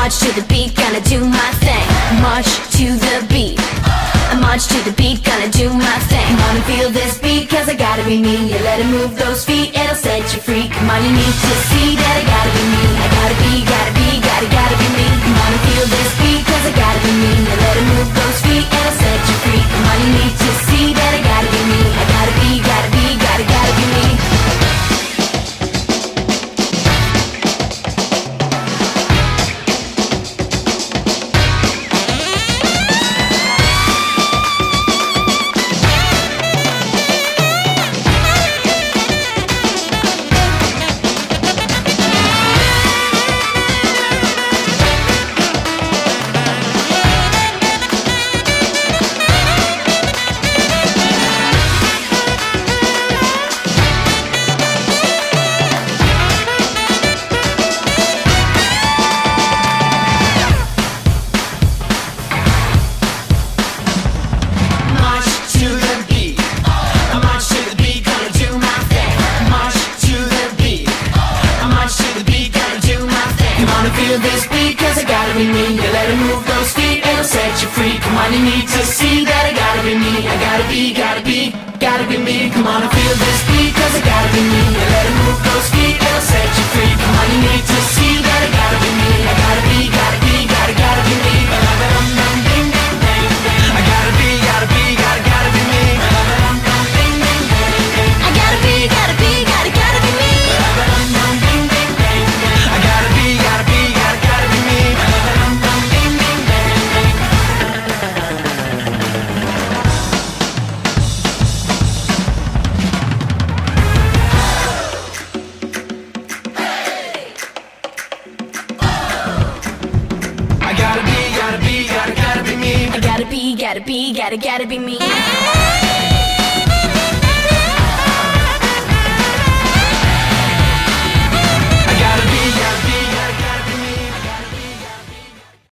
march to the beat, gonna do my thing. March to the beat. I march to the beat, gonna do my thing. Wanna feel this beat, cause I gotta be me. You let it move those feet, it'll set you free. Come on, you need to see that I gotta be me. I gotta be, gotta be me. Come on and feel this beat, cause I gotta be me. You let it move those feet, it'll set you free. Come on, you need to see that I gotta be me. I gotta be, gotta be me. Feel this beat, cause I gotta be me. You let it move those feet, it'll set you free. Come on, you need to see that I gotta be me. I gotta be me. Come on and feel this beat, cause I gotta be me. You let it move those feet, it'll set you free. Come on, you need to see that I gotta be me. I gotta be me. I gotta be me. I gotta be, gotta be me. I gotta be, gotta be me. I gotta be, gotta be me. I gotta be, gotta be me.